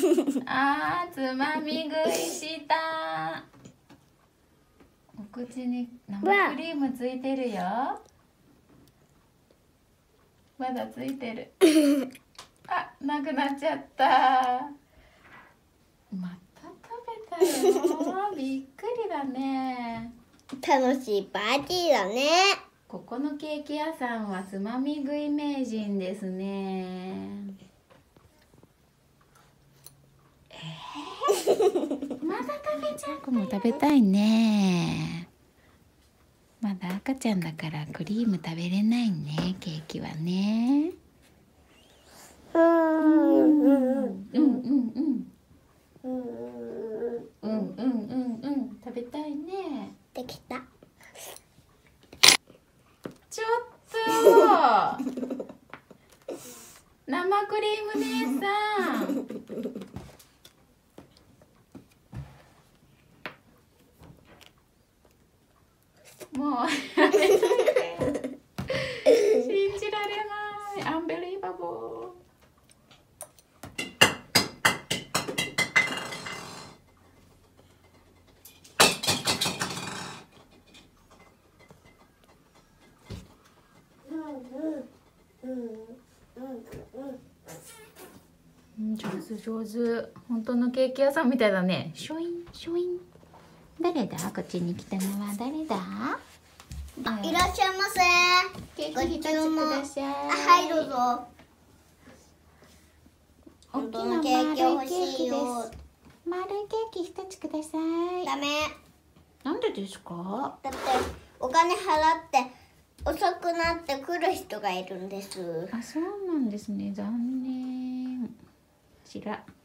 あー、つまみ食いした。お口に生クリームついてるよ。まだついてる。あ、なくなっちゃった。また食べたよ。びっくりだね。 楽しいパーティーだね。 ここのケーキ屋さんはつまみ食い名人ですね。まだ食べちゃう。僕も食べたいね。まだ赤ちゃんだからクリーム食べれないね、ケーキはね。うんうんうん食べたいね。 できた。 ちょっと生クリーム姉さん。もうやめて。信じられない。アンビリーバボー。上手上手。本当のケーキ屋さんみたいだね。ショインショイン。誰だ？こっちに来たのは誰だ？ いらっしゃいませ。 ケーキ一つください。 はい、どうぞ。 大きな本当のケーキ欲しいよ。 丸いケーキ一つください。 ダメ。 なんでですか？ だってお金払って遅くなって来る人がいるんです。 あ、そうなんですね。残念。こちら。